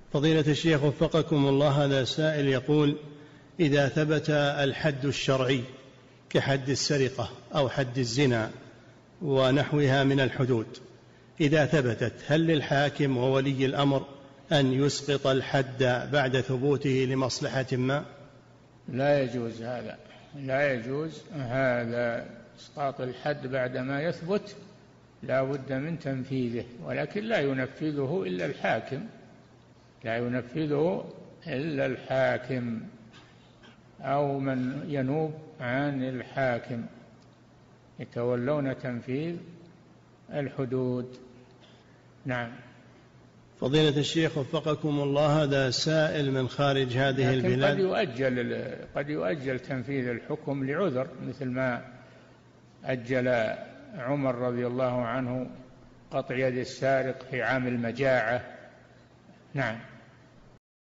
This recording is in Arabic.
فضيلة الشيخ وفقكم الله، هذا سائل يقول: إذا ثبت الحد الشرعي كحد السرقة أو حد الزنا ونحوها من الحدود، إذا ثبتت، هل للحاكم وولي الأمر أن يسقط الحد بعد ثبوته لمصلحة ما؟ لا يجوز هذا، لا يجوز هذا. إسقاط الحد بعدما يثبت لا بد من تنفيذه، ولكن لا ينفذه إلا الحاكم، لا ينفذه إلا الحاكم أو من ينوب عن الحاكم، يتولون تنفيذ الحدود. نعم. فضيلة الشيخ وفقكم الله، هذا سائل من خارج هذه البلاد. قد يؤجل تنفيذ الحكم لعذر، مثل ما أجل عمر رضي الله عنه قطع يد السارق في عام المجاعة. نعم.